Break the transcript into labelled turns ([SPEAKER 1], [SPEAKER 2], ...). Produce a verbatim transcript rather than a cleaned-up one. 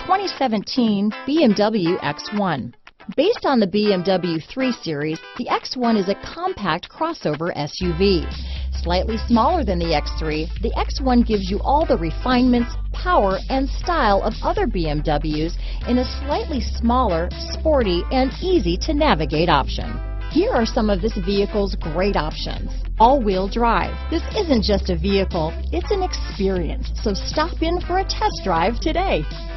[SPEAKER 1] twenty seventeen B M W X one. Based on the B M W three Series, the X one is a compact crossover S U V. Slightly smaller than the X three, the X one gives you all the refinements, power, and style of other B M Ws in a slightly smaller, sporty, and easy-to-navigate option. Here are some of this vehicle's great options. All-wheel drive. This isn't just a vehicle, it's an experience, so stop in for a test drive today.